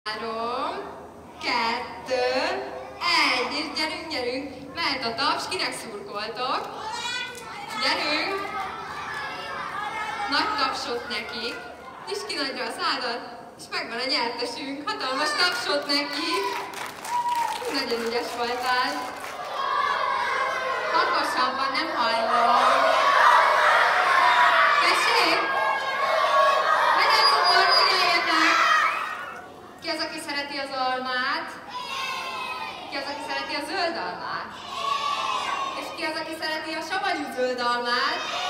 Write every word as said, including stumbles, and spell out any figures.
Három, kettő, egy, és gyerünk, gyerünk, mehet a taps, kinek szurkoltok? Gyerünk! Nagy tapsot nekik, nyisd ki nagyra a szádat, és megvan a nyertesünk, hatalmas tapsot neki. Nagyon ügyes voltál. Hangosabban, nem hallom. Tessék! Legyen cukor, figyeljetek! Ki az, aki szereti az almát? Ki az, aki szereti a zöld almát? És ki az, aki szereti a savanyú zöld almát?